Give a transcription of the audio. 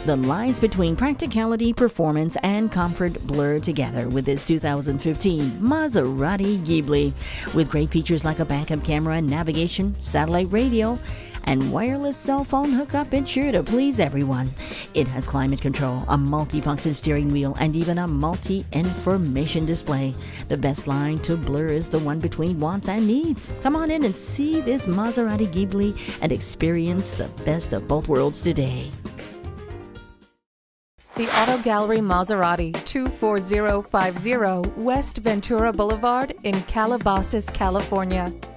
The lines between practicality, performance, and comfort blur together with this 2015 Maserati Ghibli. With great features like a backup camera, navigation, satellite radio, and wireless cell phone hookup, it's sure to please everyone. It has climate control, a multifunction steering wheel, and even a multi-information display. The best line to blur is the one between wants and needs. Come on in and see this Maserati Ghibli and experience the best of both worlds today. The Auto Gallery Maserati, 24050 West Ventura Boulevard in Calabasas, California.